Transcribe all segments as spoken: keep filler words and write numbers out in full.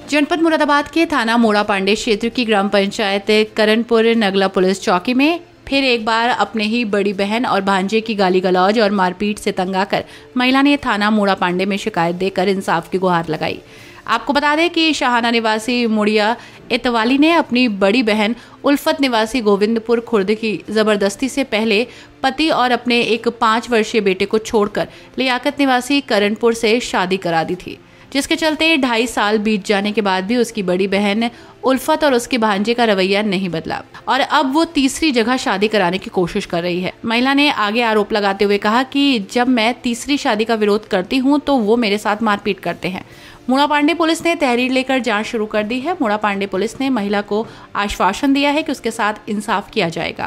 जनपद मुरादाबाद के थाना मोड़ा पांडे क्षेत्र की ग्राम पंचायत करणपुर नगला पुलिस चौकी में फिर एक बार अपने ही बड़ी बहन और भांजे की गाली गलौज और मारपीट से तंग आकर महिला ने थाना मोड़ा पांडे में शिकायत देकर इंसाफ की गुहार लगाई। आपको बता दें कि शाहाना निवासी मुड़िया इतवाली ने अपनी बड़ी बहन उल्फत निवासी गोविंदपुर खुर्द की जबरदस्ती से पहले पति और अपने एक पाँच वर्षीय बेटे को छोड़कर लियाकत निवासी करणपुर से शादी करा दी थी, जिसके चलते ढाई साल बीत जाने के बाद भी उसकी बड़ी बहन उल्फत और उसके भांजे का रवैया नहीं बदला और अब वो तीसरी जगह शादी कराने की कोशिश कर रही है। महिला ने आगे आरोप लगाते हुए कहा कि जब मैं तीसरी शादी का विरोध करती हूं तो वो मेरे साथ मारपीट करते हैं। मोड़ा पांडे पुलिस ने तहरीर लेकर जांच शुरू कर दी है। मोड़ा पांडे पुलिस ने महिला को आश्वासन दिया है कि उसके साथ इंसाफ किया जाएगा।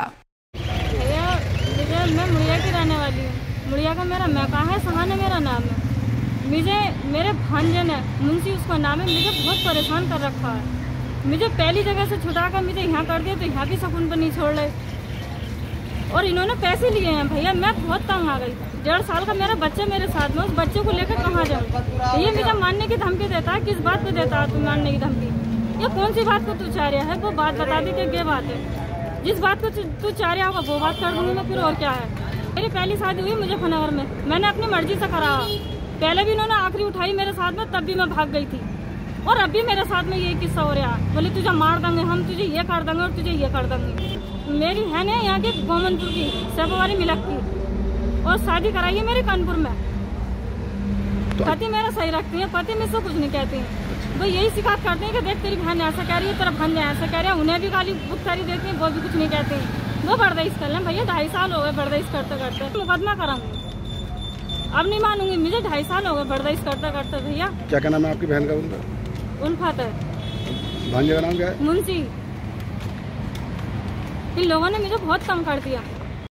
भैया मैं मुड़िया की रहने वाली हूँ। मुड़िया का मेरा मैका है, सहाना मेरा नाम है। मुझे मेरे भांजे ने, मुंशी उसका नाम है, मुझे बहुत परेशान कर रखा है। मुझे पहली जगह से छुड़ाकर मुझे यहाँ कर दिया तो यहाँ भी सुकून पर नहीं छोड़ रहे और इन्होंने पैसे लिए हैं। भैया मैं बहुत तंग आ गई। डेढ़ साल का मेरा बच्चा मेरे साथ में, उस बच्चे को लेकर कहाँ जाऊँ? ये मुझे मानने की धमकी देता है। किस बात पे देता है तू मानने की धमकी? ये कौन सी बात को तू चाह रहा है? वो बात बता दी कि ये बात है। जिस बात को तू चाह रहा होगा वो बात कर दूंगी मैं। फिर और क्या है? मेरी पहली शादी हुई मुजफ्फरनगर में, मैंने अपनी मर्जी से करा। पहले भी इन्होंने आखिरी उठाई मेरे साथ में, तब भी मैं भाग गई थी और अब भी मेरे साथ में यही किस्सा हो रहा है। बोले तुझे मार देंगे हम, तुझे ये कर देंगे और तुझे ये कर देंगे। मेरी है ना यहाँ की गोमनपुर की सेबवारी मिलक की और शादी कराई है मेरे कानपुर में। तो पति मेरा सही रखती है, पति मुझसे कुछ नहीं कहती है। वो यही शिकायत करते हैं कि देख तेरी बहन ऐसा कह रही है, तेरा भांजा ऐसा कह रहा है। उन्हें भी गाली बुखारी देती है, वो भी कुछ नहीं कहते हैं। वो बर्दाश्त कर लें भैया, ढाई साल हो गए बर्दाश्त करते करते। मुकदमा कराऊंगी, अब नहीं मानूंगी। मुझे ढाई साल हो गए बर्दाश्त करते करते। भैया क्या क्या नाम है आपकी बहन का? उनका उल्फत है। भांजे का नाम क्या है? मुंशी। इन लोगों ने मुझे बहुत कम कर दिया।